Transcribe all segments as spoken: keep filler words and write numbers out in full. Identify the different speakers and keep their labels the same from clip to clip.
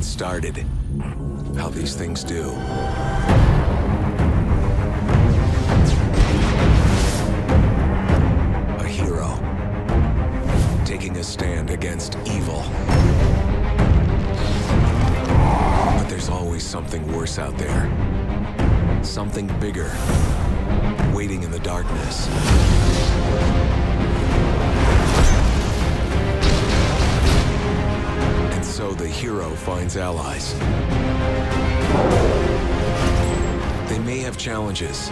Speaker 1: started. How these things do. A hero taking a stand against evil. But there's always something worse out there. Something bigger, waiting in the darkness. And so the hero finds allies. They may have challenges.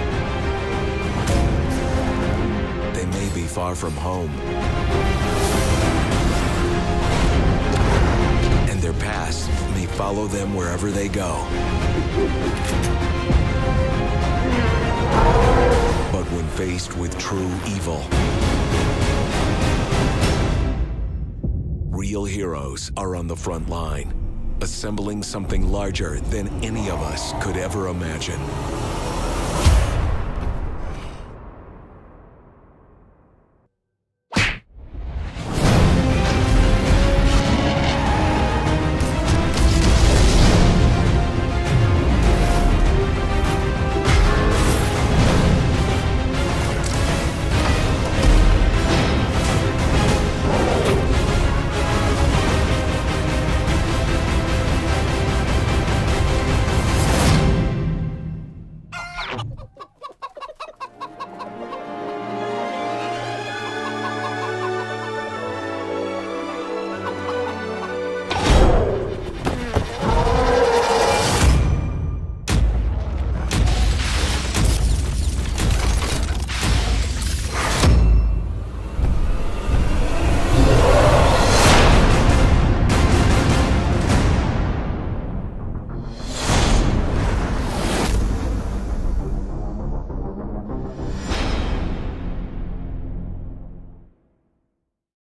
Speaker 1: They may be far from home. And their past may follow them wherever they go. But when faced with true evil, real heroes are on the front line, assembling something larger than any of us could ever imagine.